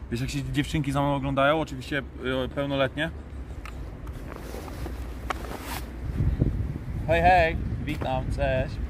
Wiesz, jak się dziewczynki za mną oglądają, oczywiście pełnoletnie. Hej, hej, witam, cześć.